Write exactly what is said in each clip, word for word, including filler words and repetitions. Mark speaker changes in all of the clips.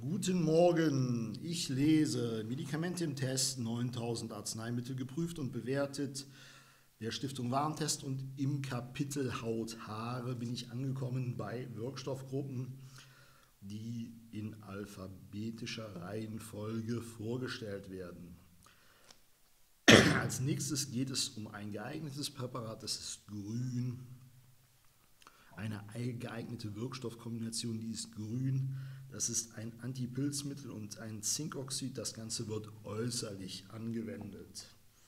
Speaker 1: Guten Morgen, ich lese Medikamente im Test, neuntausend Arzneimittel geprüft und bewertet der Stiftung Warentest, und im Kapitel Haut, Haare bin ich angekommen bei Wirkstoffgruppen, die in alphabetischer Reihenfolge vorgestellt werden. Als nächstes geht es um ein geeignetes Präparat, das ist grün. Eine geeignete Wirkstoffkombination, die ist grün. Das ist ein Antipilzmittel und ein Zinkoxid. Das Ganze wird äußerlich angewendet.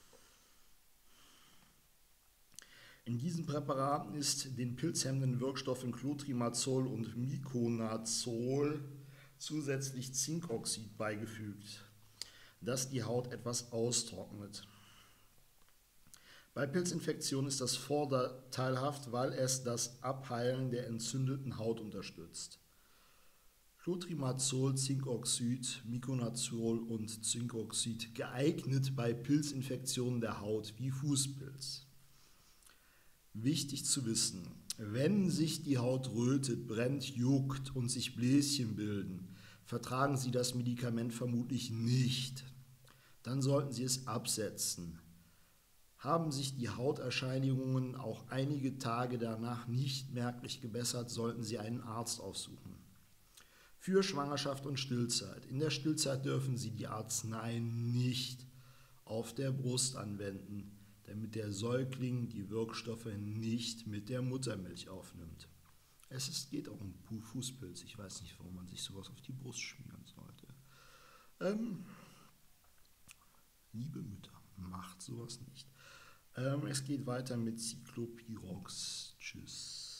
Speaker 1: In diesen Präparaten ist den pilzhemmenden Wirkstoffen Clotrimazol und Miconazol zusätzlich Zinkoxid beigefügt, das die Haut etwas austrocknet. Bei Pilzinfektionen ist das vorteilhaft, weil es das Abheilen der entzündeten Haut unterstützt. Clotrimazol, Zinkoxid, Miconazol und Zinkoxid geeignet bei Pilzinfektionen der Haut wie Fußpilz. Wichtig zu wissen: Wenn sich die Haut rötet, brennt, juckt und sich Bläschen bilden, vertragen Sie das Medikament vermutlich nicht. Dann sollten Sie es absetzen. Haben sich die Hauterscheinungen auch einige Tage danach nicht merklich gebessert, sollten Sie einen Arzt aufsuchen. Für Schwangerschaft und Stillzeit. In der Stillzeit dürfen Sie die Arznei nicht auf der Brust anwenden, damit der Säugling die Wirkstoffe nicht mit der Muttermilch aufnimmt. Es ist, geht auch um Fußpilz. Ich weiß nicht, warum man sich sowas auf die Brust schmieren sollte. Ähm, liebe Mütter, macht sowas nicht. Ähm, es geht weiter mit Cyclopirox. Tschüss.